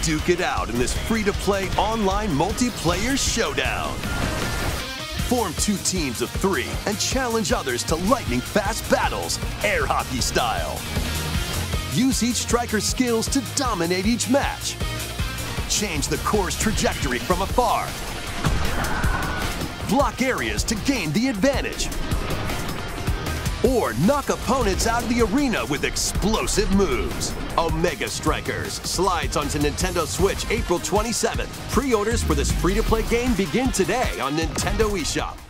duke it out in this free-to-play online multiplayer showdown. Form 2 teams of 3 and challenge others to lightning-fast battles, air hockey style. Use each striker's skills to dominate each match. Change the course trajectory from afar. Block areas to gain the advantage. Or knock opponents out of the arena with explosive moves. Omega Strikers slides onto Nintendo Switch April 27th. Pre-orders for this free-to-play game begin today on Nintendo eShop.